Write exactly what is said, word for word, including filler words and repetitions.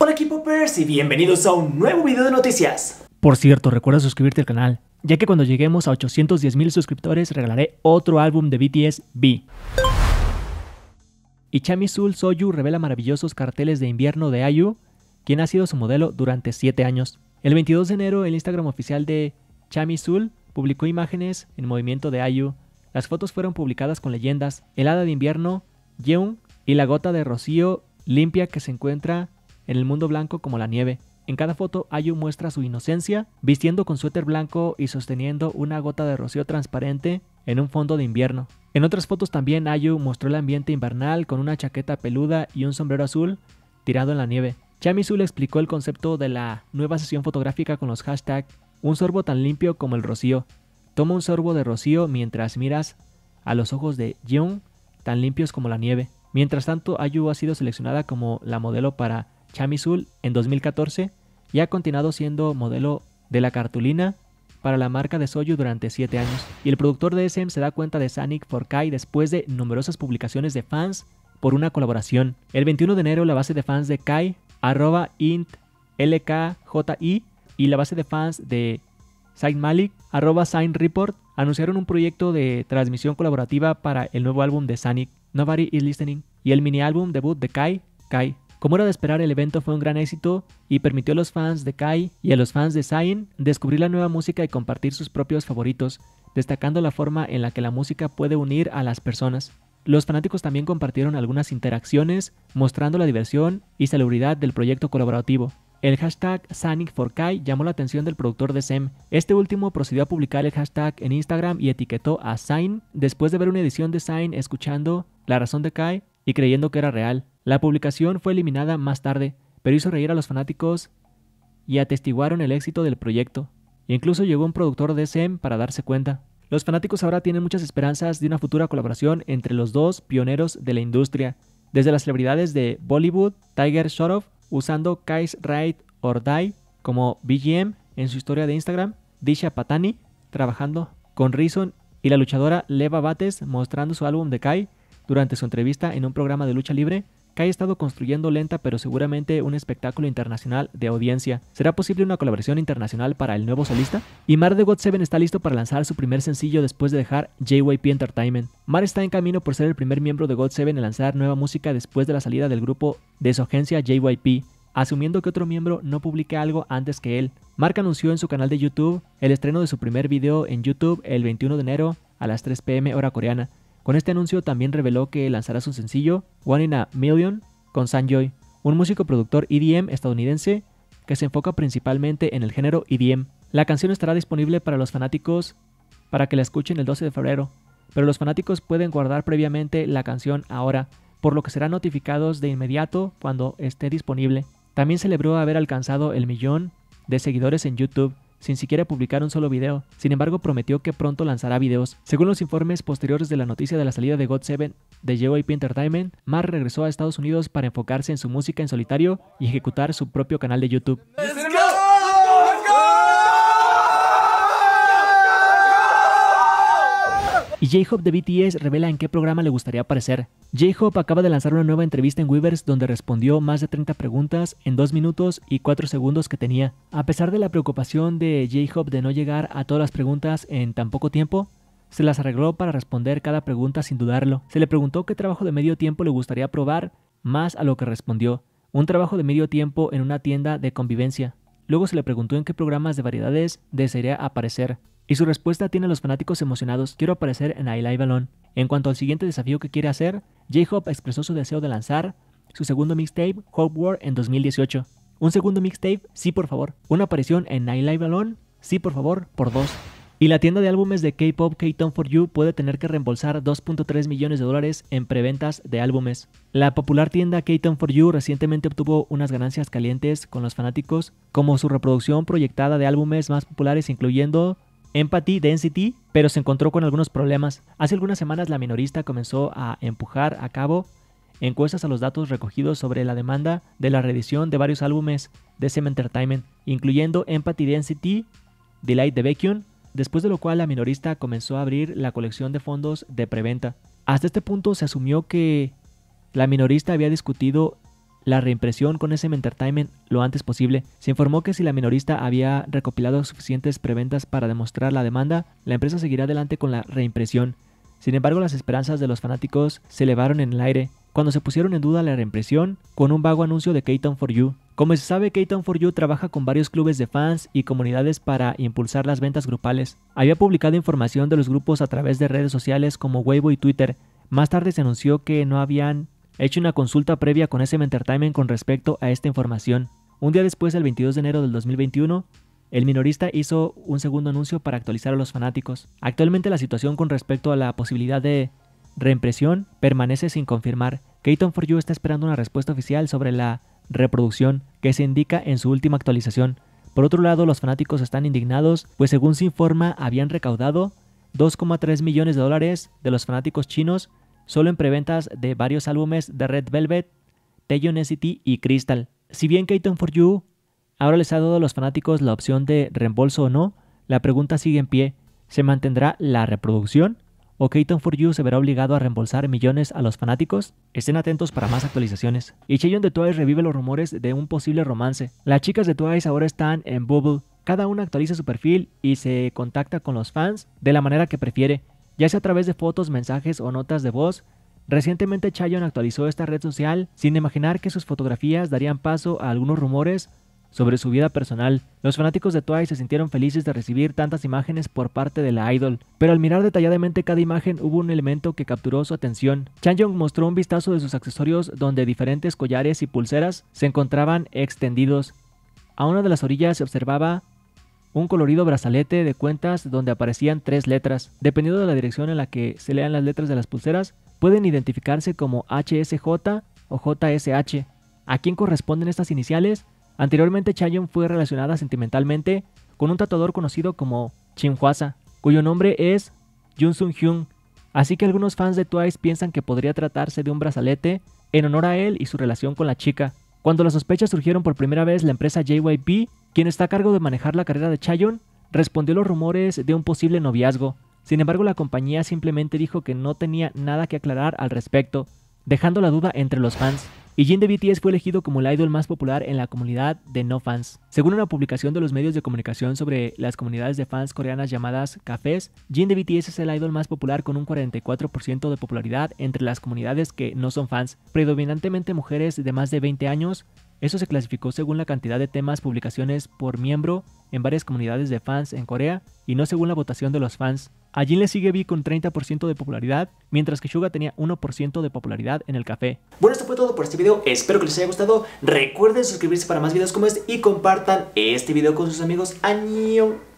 Hola K-Popers y bienvenidos a un nuevo video de noticias. Por cierto, recuerda suscribirte al canal, ya que cuando lleguemos a ochocientos diez mil suscriptores regalaré otro álbum de B T S, V. Y Chamisul Soyu revela maravillosos carteles de invierno de I U, quien ha sido su modelo durante siete años. El veintidós de enero, el Instagram oficial de Chamisul publicó imágenes en movimiento de I U. Las fotos fueron publicadas con leyendas: el hada de invierno, Yeon, y la gota de rocío limpia que se encuentra en el mundo blanco como la nieve. En cada foto, I U muestra su inocencia, vistiendo con suéter blanco y sosteniendo una gota de rocío transparente en un fondo de invierno. En otras fotos también I U mostró el ambiente invernal con una chaqueta peluda y un sombrero azul tirado en la nieve. Chamisul explicó el concepto de la nueva sesión fotográfica con los hashtags un sorbo tan limpio como el rocío. Toma un sorbo de rocío mientras miras a los ojos de Yeon, tan limpios como la nieve. Mientras tanto, I U ha sido seleccionada como la modelo para Chamisul en dos mil catorce y ha continuado siendo modelo de la cartulina para la marca de Soyu durante siete años. Y el productor de S M se da cuenta de Sonic for Kai después de numerosas publicaciones de fans por una colaboración. El veintiuno de enero, la base de fans de Kai, arroba int lkji, y la base de fans de Zayn Malik, arroba Zayn Report, anunciaron un proyecto de transmisión colaborativa para el nuevo álbum de Sonic, Nobody Is Listening, y el mini álbum debut de Kai, Kai. Como era de esperar, el evento fue un gran éxito y permitió a los fans de Kai y a los fans de Zayn descubrir la nueva música y compartir sus propios favoritos, destacando la forma en la que la música puede unir a las personas. Los fanáticos también compartieron algunas interacciones, mostrando la diversión y celebridad del proyecto colaborativo. El hashtag Sonic for Kai llamó la atención del productor de S M. Este último procedió a publicar el hashtag en Instagram y etiquetó a Zayn después de ver una edición de Zayn escuchando La razón de Kai y creyendo que era real. La publicación fue eliminada más tarde, pero hizo reír a los fanáticos y atestiguaron el éxito del proyecto. Incluso llegó un productor de S M para darse cuenta. Los fanáticos ahora tienen muchas esperanzas de una futura colaboración entre los dos pioneros de la industria, desde las celebridades de Bollywood, Tiger Shroff, usando Kai's Ride or Die como B G M en su historia de Instagram, Disha Patani trabajando con Reason y la luchadora Leva Bates mostrando su álbum de Kai durante su entrevista en un programa de lucha libre. Kai ha estado construyendo lenta pero seguramente un espectáculo internacional de audiencia. ¿Será posible una colaboración internacional para el nuevo solista? Y Mar de God seven está listo para lanzar su primer sencillo después de dejar J Y P Entertainment. Mar está en camino por ser el primer miembro de God seven en lanzar nueva música después de la salida del grupo de su agencia J Y P, asumiendo que otro miembro no publique algo antes que él. Mark anunció en su canal de YouTube el estreno de su primer video en YouTube el veintiuno de enero a las tres p m hora coreana. Con este anuncio también reveló que lanzará su sencillo One in a Million con Sanjoy, un músico productor E D M estadounidense que se enfoca principalmente en el género E D M. La canción estará disponible para los fanáticos para que la escuchen el doce de febrero, pero los fanáticos pueden guardar previamente la canción ahora, por lo que serán notificados de inmediato cuando esté disponible. También celebró haber alcanzado el millón de seguidores en YouTube, sin siquiera publicar un solo video. Sin embargo, prometió que pronto lanzará videos. Según los informes posteriores de la noticia de la salida de God seven de J Y P Entertainment, Mar regresó a Estados Unidos para enfocarse en su música en solitario y ejecutar su propio canal de YouTube. Y J-Hope de B T S revela en qué programa le gustaría aparecer. J-Hope acaba de lanzar una nueva entrevista en Weverse donde respondió más de treinta preguntas en dos minutos y cuatro segundos que tenía. A pesar de la preocupación de J-Hope de no llegar a todas las preguntas en tan poco tiempo, se las arregló para responder cada pregunta sin dudarlo. Se le preguntó qué trabajo de medio tiempo le gustaría probar, más a lo que respondió: un trabajo de medio tiempo en una tienda de convivencia. Luego se le preguntó en qué programas de variedades desearía aparecer. Y su respuesta tiene a los fanáticos emocionados: quiero aparecer en I Live Alone. En cuanto al siguiente desafío que quiere hacer, J-Hope expresó su deseo de lanzar su segundo mixtape, Hope World, en dos mil dieciocho. Un segundo mixtape, sí por favor. Una aparición en I Live Alone, sí por favor, por dos. Y la tienda de álbumes de K-Pop K-Town for You puede tener que reembolsar dos punto tres millones de dólares en preventas de álbumes. La popular tienda K-Town for You recientemente obtuvo unas ganancias calientes con los fanáticos, como su reproducción proyectada de álbumes más populares incluyendo Empathy Density, pero se encontró con algunos problemas. Hace algunas semanas la minorista comenzó a empujar a cabo encuestas a los datos recogidos sobre la demanda de la reedición de varios álbumes de S M Entertainment, incluyendo Empathy Density, Delight the Vacuum, después de lo cual la minorista comenzó a abrir la colección de fondos de preventa. Hasta este punto se asumió que la minorista había discutido la reimpresión con S M Entertainment lo antes posible. Se informó que si la minorista había recopilado suficientes preventas para demostrar la demanda, la empresa seguirá adelante con la reimpresión. Sin embargo, las esperanzas de los fanáticos se elevaron en el aire cuando se pusieron en duda la reimpresión con un vago anuncio de K-Town for You. Como se sabe, K-Town for You trabaja con varios clubes de fans y comunidades para impulsar las ventas grupales. Había publicado información de los grupos a través de redes sociales como Weibo y Twitter. Más tarde se anunció que no habían hecho una consulta previa con S M Entertainment con respecto a esta información. Un día después, el veintidós de enero del dos mil veintiuno, el minorista hizo un segundo anuncio para actualizar a los fanáticos. Actualmente la situación con respecto a la posibilidad de reimpresión permanece sin confirmar. K-Town for You está esperando una respuesta oficial sobre la reproducción que se indica en su última actualización. Por otro lado, los fanáticos están indignados, pues según se informa, habían recaudado dos coma tres millones de dólares de los fanáticos chinos solo en preventas de varios álbumes de Red Velvet, Taeyeon N C T y Crystal. Si bien K-Town for You ahora les ha dado a los fanáticos la opción de reembolso o no, la pregunta sigue en pie. ¿Se mantendrá la reproducción? ¿O K-Town for You se verá obligado a reembolsar millones a los fanáticos? Estén atentos para más actualizaciones. Y Chaeyoung de Twice revive los rumores de un posible romance. Las chicas de Twice ahora están en Bubble. Cada una actualiza su perfil y se contacta con los fans de la manera que prefiere, ya sea a través de fotos, mensajes o notas de voz. Recientemente Chaeyoung actualizó esta red social sin imaginar que sus fotografías darían paso a algunos rumores sobre su vida personal. Los fanáticos de Twice se sintieron felices de recibir tantas imágenes por parte de la idol, pero al mirar detalladamente cada imagen hubo un elemento que capturó su atención. Chaeyoung mostró un vistazo de sus accesorios donde diferentes collares y pulseras se encontraban extendidos. A una de las orillas se observaba un colorido brazalete de cuentas donde aparecían tres letras. Dependiendo de la dirección en la que se lean las letras de las pulseras, pueden identificarse como H S J o J S H. ¿A quién corresponden estas iniciales? Anteriormente Chaeyoung fue relacionada sentimentalmente con un tatuador conocido como Chinhwasa, cuyo nombre es Jung Sung Hyun, así que algunos fans de Twice piensan que podría tratarse de un brazalete en honor a él y su relación con la chica. Cuando las sospechas surgieron por primera vez, la empresa J Y P, quien está a cargo de manejar la carrera de Chaeyoung, respondió a los rumores de un posible noviazgo. Sin embargo, la compañía simplemente dijo que no tenía nada que aclarar al respecto, dejando la duda entre los fans. Y Jin de B T S fue elegido como el idol más popular en la comunidad de no fans. Según una publicación de los medios de comunicación sobre las comunidades de fans coreanas llamadas cafés, Jin de B T S es el idol más popular con un cuarenta y cuatro por ciento de popularidad entre las comunidades que no son fans, predominantemente mujeres de más de veinte años. Eso se clasificó según la cantidad de temas publicaciones por miembro en varias comunidades de fans en Corea y no según la votación de los fans. A Jin le sigue V con treinta por ciento de popularidad, mientras que Suga tenía uno por ciento de popularidad en el café. Bueno, esto fue todo por este video, espero que les haya gustado. Recuerden suscribirse para más videos como este y compartan este video con sus amigos. ¡Año!